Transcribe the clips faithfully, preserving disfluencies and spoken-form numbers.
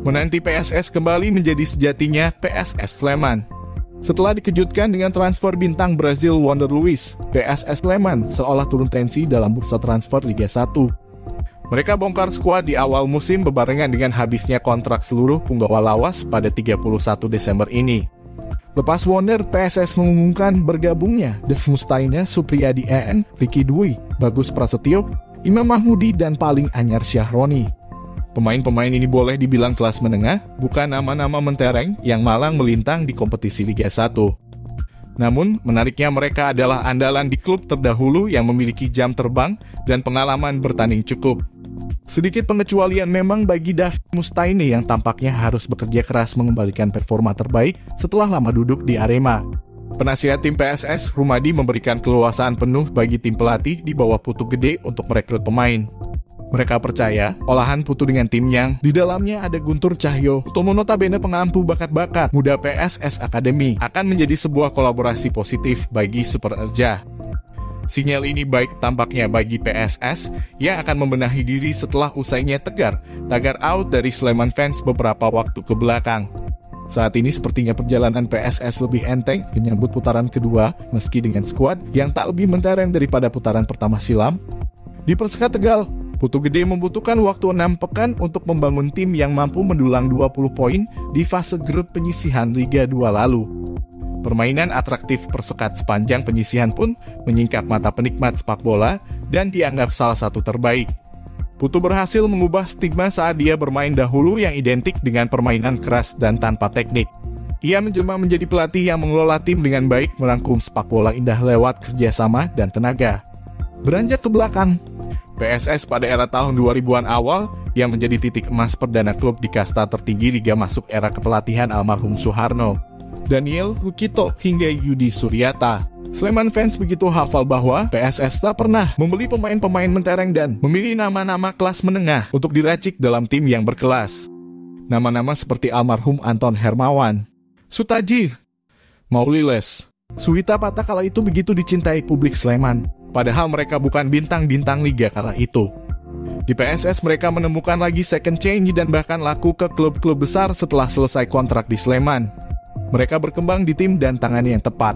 menanti P S S kembali menjadi sejatinya P S S Sleman. Setelah dikejutkan dengan transfer bintang Brazil Wander Luiz, P S S Sleman seolah turun tensi dalam bursa transfer Liga satu. Mereka bongkar skuad di awal musim bebarengan dengan habisnya kontrak seluruh punggawa lawas pada tiga puluh satu Desember ini. Lepas Wander, P S S mengumumkan bergabungnya Dev Mustaine, Supriyadi E N, Ricky Dwi, Bagus Prasetyo, Imam Mahmudi, dan paling anyar Syahroni. Pemain-pemain ini boleh dibilang kelas menengah, bukan nama-nama mentereng yang malang melintang di kompetisi Liga satu. Namun, menariknya mereka adalah andalan di klub terdahulu yang memiliki jam terbang dan pengalaman bertanding cukup. Sedikit pengecualian memang bagi Dev Mustaine yang tampaknya harus bekerja keras mengembalikan performa terbaik setelah lama duduk di Arema. Penasihat tim P S S, Rumadi, memberikan keleluasaan penuh bagi tim pelatih di bawah Putu Gede untuk merekrut pemain. Mereka percaya, olahan Putu dengan tim yang di dalamnya ada Guntur Cahyo, Tomo notabene pengampu bakat-bakat muda P S S Academy, akan menjadi sebuah kolaborasi positif bagi Super Erja. Sinyal ini baik tampaknya bagi P S S yang akan membenahi diri setelah usainya Tegar, tagar out dari Sleman fans beberapa waktu ke belakang. Saat ini sepertinya perjalanan P S S lebih enteng menyambut putaran kedua meski dengan skuad yang tak lebih mentereng daripada putaran pertama silam. Di Perseka Tegal, Putu Gede membutuhkan waktu enam pekan untuk membangun tim yang mampu mendulang dua puluh poin di fase grup penyisihan Liga dua lalu. Permainan atraktif Persekat sepanjang penyisihan pun menyingkap mata penikmat sepak bola dan dianggap salah satu terbaik. Putu berhasil mengubah stigma saat dia bermain dahulu yang identik dengan permainan keras dan tanpa teknik. Ia menjelma menjadi pelatih yang mengelola tim dengan baik, merangkum sepak bola indah lewat kerjasama dan tenaga. Beranjak ke belakang, P S S pada era tahun dua ribuan awal yang menjadi titik emas perdana klub di kasta tertinggi Liga masuk era kepelatihan almarhum Suharno, Daniel Rukito hingga Yudi Suryata. Sleman fans begitu hafal bahwa P S S tak pernah membeli pemain-pemain mentereng dan memilih nama-nama kelas menengah untuk diracik dalam tim yang berkelas. Nama-nama seperti almarhum Anton Hermawan, Sutaji, Mauliles, Suwita Pata kala itu begitu dicintai publik Sleman. Padahal mereka bukan bintang-bintang liga kala itu. Di P S S mereka menemukan lagi second change dan bahkan laku ke klub-klub besar setelah selesai kontrak di Sleman. Mereka berkembang di tim dan tangan yang tepat.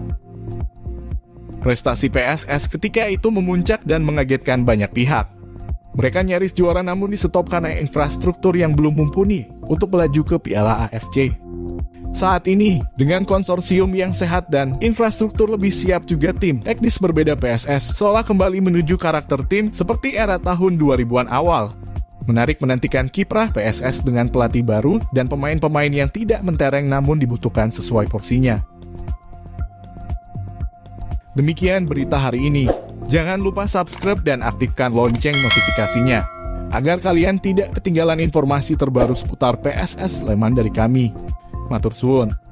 Prestasi P S S ketika itu memuncak dan mengagetkan banyak pihak. Mereka nyaris juara namun di stop karena infrastruktur yang belum mumpuni untuk melaju ke Piala A F C. Saat ini, dengan konsorsium yang sehat dan infrastruktur lebih siap juga tim teknis berbeda P S S seolah kembali menuju karakter tim seperti era tahun dua ribuan awal. Menarik menantikan kiprah P S S dengan pelatih baru dan pemain-pemain yang tidak mentereng namun dibutuhkan sesuai porsinya. Demikian berita hari ini. Jangan lupa subscribe dan aktifkan lonceng notifikasinya agar kalian tidak ketinggalan informasi terbaru seputar P S S Sleman dari kami. Matur suwun.